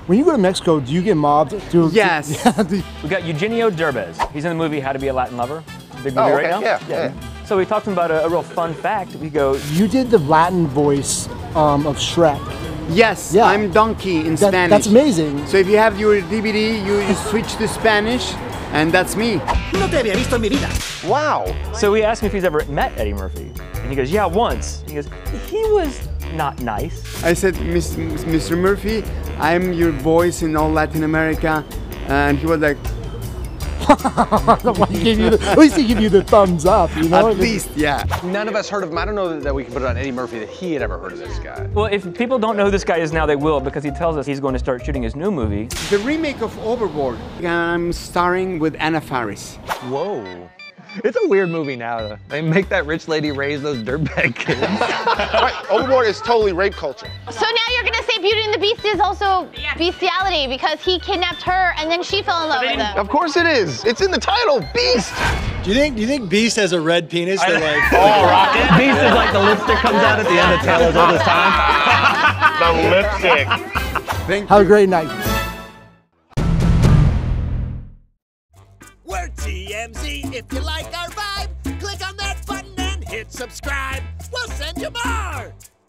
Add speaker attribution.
Speaker 1: When you go to Mexico, do you get mobbed?
Speaker 2: Yes.
Speaker 3: We got Eugenio Derbez. He's in the movie How to Be a Latin Lover. Big movie right now.
Speaker 4: Yeah.
Speaker 3: So we talked to him about a real fun fact. We go,
Speaker 1: You did the Latin voice of Shrek.
Speaker 2: Yes,
Speaker 1: Yeah.
Speaker 2: I'm Donkey in Spanish.
Speaker 1: That's amazing.
Speaker 2: So if you have your DVD, you switch to Spanish, and that's me.
Speaker 5: No te había visto en mi vida.
Speaker 4: Wow.
Speaker 3: so we asked him if he's ever met Eddie Murphy. And he goes, yeah, once. He goes, he was not nice.
Speaker 2: I said, Mr. Murphy, I'm your voice in all Latin America, and he was like,
Speaker 1: At least he gave you the thumbs up, you know?
Speaker 2: at least, yeah.
Speaker 4: None of us heard of him. I don't know that we can put it on Eddie Murphy that he had ever heard of this guy.
Speaker 3: Well, if people don't know who this guy is now, they will, because he tells us he's going to start shooting his new movie.
Speaker 2: The remake of Overboard. I'm starring with Anna Faris.
Speaker 6: Whoa. It's a weird movie now, though. They make that rich lady raise those dirtbag kids.
Speaker 4: Right, Overboard is totally rape culture.
Speaker 7: So now you're gonna say Beauty and the Beast is also bestiality because he kidnapped her and then she fell in love with him.
Speaker 4: Of course it is. It's in the title, Beast.
Speaker 5: Do you think Beast has a red penis that like?
Speaker 4: Oh, Rocket.
Speaker 6: Beast is like the lipstick comes out at the end of Taylor's all this time.
Speaker 4: The lipstick.
Speaker 1: Have a great night.
Speaker 5: We're TMZ. If you like our vibe, click on that button and hit subscribe. We'll send you more.